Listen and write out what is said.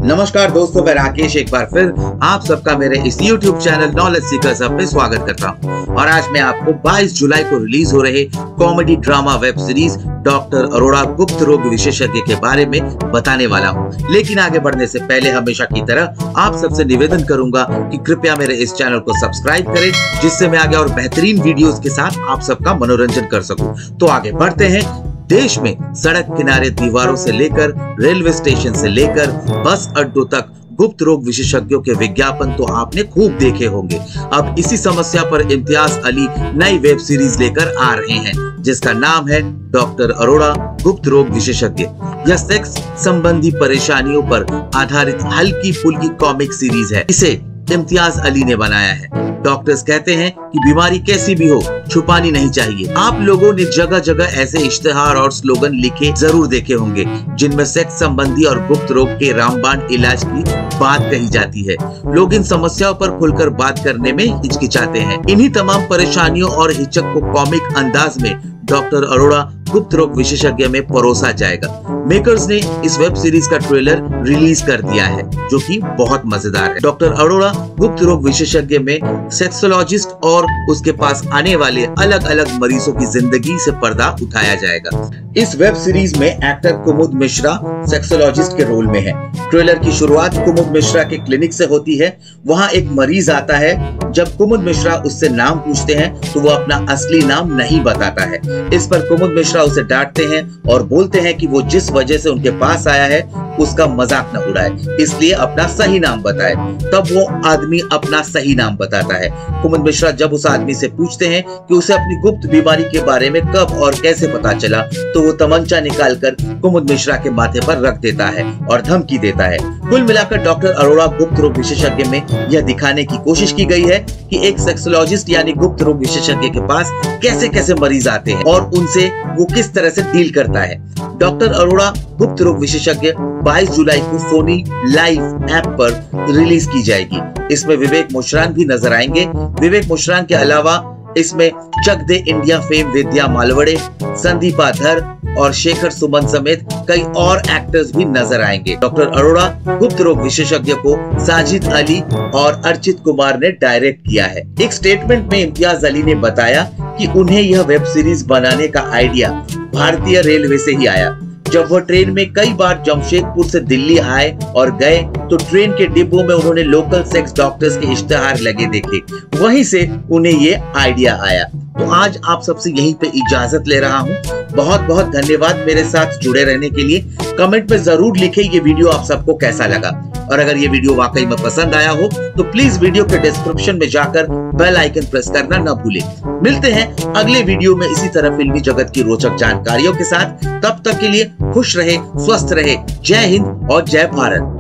नमस्कार दोस्तों, मैं राकेश एक बार फिर आप सबका मेरे इस YouTube चैनल नॉलेज सीकर्स में स्वागत करता हूं। और आज मैं आपको 22 जुलाई को रिलीज हो रहे comedy drama web series doctor Arora गुप्त रोग विशेषज्ञ के बारे में बताने वाला हूं। लेकिन आगे बढ़ने से पहले हमेशा की तरह आप सबसे निवेदन करूंगा कि कृपया मेरे इस चैनल को सब्सक्राइब करें, जिससे मैं आगे और बेहतरीन वीडियोस के साथ आप सबका मनोरंजन कर सकूं। तो आगे बढ़ते हैं। देश में सड़क किनारे दीवारों से लेकर रेलवे स्टेशन से लेकर बस अड्डों तक गुप्त रोग विशेषज्ञों के विज्ञापन तो आपने खूब देखे होंगे। अब इसी समस्या पर इम्तियाज अली नई वेब सीरीज लेकर आ रहे हैं, जिसका नाम है डॉक्टर अरोड़ा गुप्त रोग विशेषज्ञ। यह सेक्स संबंधी परेशानियों पर आधारित हल्की फुल्की कॉमिक सीरीज है। इसे इम्तियाज अली ने बनाया है। डॉक्टर्स कहते हैं कि बीमारी कैसी भी हो, छुपानी नहीं चाहिए। आप लोगों ने जगह जगह ऐसे इश्तिहार और स्लोगन लिखे जरूर देखे होंगे, जिनमें सेक्स संबंधी और गुप्त रोग के रामबाण इलाज की बात कही जाती है। लोग इन समस्याओं पर खुलकर बात करने में हिचकिचाते हैं। इन्हीं तमाम परेशानियों और हिचक को कॉमिक अंदाज में डॉक्टर अरोड़ा गुप्त रोग विशेषज्ञ में परोसा जाएगा। मेकर्स ने इस वेब सीरीज का ट्रेलर रिलीज कर दिया है, जो कि बहुत मजेदार है। डॉक्टर अरोड़ा गुप्त रोग विशेषज्ञ में सेक्सोलॉजिस्ट और उसके पास आने वाले अलग अलग मरीजों की जिंदगी से पर्दा उठाया जाएगा। इस वेब सीरीज में एक्टर कुमुद मिश्रा सेक्सोलॉजिस्ट के रोल में है। ट्रेलर की शुरुआत कुमुद मिश्रा के क्लिनिक से होती है। वहाँ एक मरीज आता है। जब कुमुद मिश्रा उससे नाम पूछते हैं तो वो अपना असली नाम नहीं बताता है। इस पर कुमुद मिश्रा उसे डांटते हैं और बोलते हैं कि वो जिस वजह से उनके पास आया है उसका मजाक न उड़ाए, इसलिए अपना सही नाम बताए। तब वो आदमी अपना सही नाम बताता है। कुमुद मिश्रा जब उस आदमी से पूछते हैं कि उसे अपनी गुप्त बीमारी के बारे में कब और कैसे पता चला, तो वो तमंचा निकालकर कुमुद मिश्रा के माथे पर रख देता है और धमकी देता है। कुल मिलाकर डॉक्टर अरोड़ा गुप्त रोग विशेषज्ञ में यह दिखाने की कोशिश की गई है कि एक सेक्सोलॉजिस्ट यानी गुप्त रोग विशेषज्ञ के पास कैसे कैसे मरीज आते हैं और उनसे वो किस तरह से डील करता है। डॉक्टर अरोड़ा गुप्त रोग विशेषज्ञ 22 जुलाई को सोनी लाइव ऐप पर रिलीज की जाएगी। इसमें विवेक मुश्रान भी नजर आएंगे। विवेक मुश्रान के अलावा इसमें चक दे इंडिया फेम विद्या मालवड़े, संदीपा धर और शेखर सुमन समेत कई और एक्टर्स भी नजर आएंगे। डॉक्टर अरोड़ा गुप्त रोग विशेषज्ञ को साजिद अली और अर्चित कुमार ने डायरेक्ट किया है। एक स्टेटमेंट में इम्तियाज अली ने बताया कि उन्हें यह वेब सीरीज बनाने का आइडिया भारतीय रेलवे से ही आया। जब वो ट्रेन में कई बार जमशेदपुर से दिल्ली आए और गए तो ट्रेन के डिब्बों में उन्होंने लोकल सेक्स डॉक्टर्स के इश्तिहार लगे देखे। वहीं से उन्हें ये आइडिया आया। तो आज आप सबसे यहीं पे इजाजत ले रहा हूँ। बहुत बहुत धन्यवाद मेरे साथ जुड़े रहने के लिए। कमेंट में जरूर लिखें ये वीडियो आप सबको कैसा लगा, और अगर ये वीडियो वाकई में पसंद आया हो तो प्लीज वीडियो के डिस्क्रिप्शन में जाकर बेल आइकन प्रेस करना न भूलें। मिलते हैं अगले वीडियो में इसी तरह फिल्मी जगत की रोचक जानकारियों के साथ। तब तक के लिए खुश रहे, स्वस्थ रहे। जय हिंद और जय भारत।